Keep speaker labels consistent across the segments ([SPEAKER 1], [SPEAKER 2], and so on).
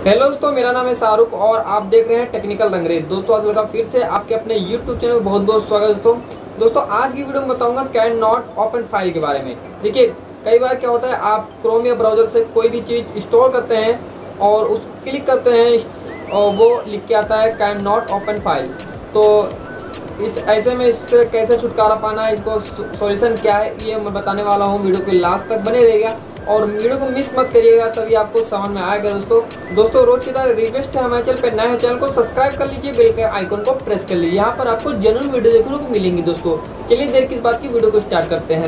[SPEAKER 1] Hello दोस्तों, मेरा नाम है शाहरुख और आप देख रहे हैं टेक्निकल रंगरेज। दोस्तों आज लगा फिर से आपके अपने YouTube चैनल में बहुत बहुत स्वागत है। दोस्तों आज की वीडियो में बताऊंगा कैन नॉट ओपन फाइल के बारे में। देखिए कई बार क्या होता है, आप क्रोम या ब्राउजर से कोई भी चीज़ इंस्टॉल करते हैं और उस क्लिक करते हैं और वो लिख के आता है कैन नॉट ओपन फाइल। तो इस ऐसे में इससे कैसे छुटकारा पाना है, इसको सॉल्यूशन क्या है, ये मैं बताने वाला हूँ। वीडियो को लास्ट तक बने रहेगा और वीडियो को मिस मत करिएगा, तभी आपको समझ में आएगा। दोस्तों रोज की तरह रिक्वेस्ट है, हमारे चैनल पर नए हैं चैनल को सब्सक्राइब कर लीजिए, बेल के आइकन को प्रेस कर लीजिए। यहाँ पर आपको जेन्युइन वीडियो देखने को मिलेंगी। दोस्तों चलिए देर किस बात की, वीडियो को स्टार्ट करते हैं।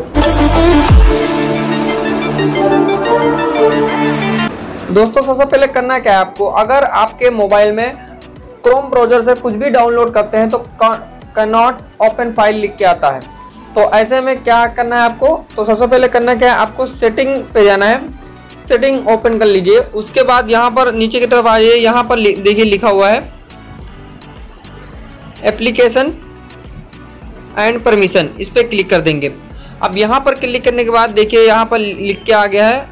[SPEAKER 1] दोस्तों सबसे पहले करना क्या है आपको, अगर आपके मोबाइल में क्रोम ब्राउजर से कुछ भी डाउनलोड करते हैं तो कैन नॉट ओपन फाइल लिख के आता है। तो ऐसे में क्या करना है आपको, तो सबसे पहले करना क्या है, आपको सेटिंग पे जाना है, सेटिंग ओपन कर लीजिए। उसके बाद यहाँ पर नीचे की तरफ आ जाइए, यहाँ पर देखिए लिखा हुआ है एप्लीकेशन एंड परमिशन, इस पर क्लिक कर देंगे। अब यहाँ पर क्लिक करने के बाद देखिए यहाँ पर लिख के आ गया है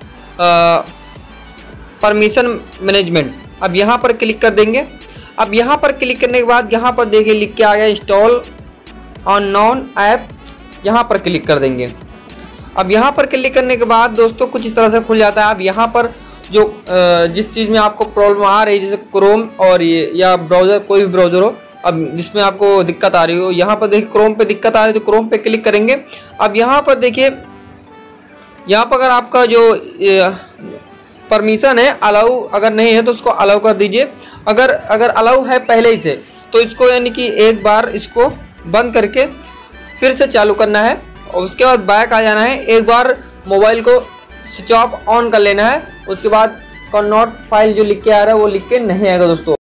[SPEAKER 1] परमिशन मैनेजमेंट। अब यहाँ पर क्लिक कर देंगे। अब यहाँ पर क्लिक करने के बाद यहाँ पर देखिए लिख के आ गया इंस्टॉल ऑन नॉन ऐप, यहाँ पर क्लिक कर देंगे। अब यहाँ पर क्लिक करने के बाद दोस्तों कुछ इस तरह से खुल जाता है। अब यहाँ पर जो जिस चीज़ में आपको प्रॉब्लम आ रही है, जैसे क्रोम और ये या ब्राउज़र, कोई भी ब्राउज़र हो, अब जिसमें आपको दिक्कत आ रही हो, यहाँ पर देखिए क्रोम पे दिक्कत आ रही है तो क्रोम पे क्लिक करेंगे। अब यहाँ पर देखिए, यहाँ पर अगर आपका जो परमिशन है अलाउ अगर नहीं है तो उसको अलाउ कर दीजिए। अगर अलाउ है पहले ही से तो इसको यानी कि एक बार इसको बंद करके फिर से चालू करना है और उसके बाद बैक आ जाना है। एक बार मोबाइल को स्विच ऑफ ऑन कर लेना है, उसके बाद कैन नॉट फाइल जो लिख के आ रहा है वो लिख के नहीं आएगा दोस्तों।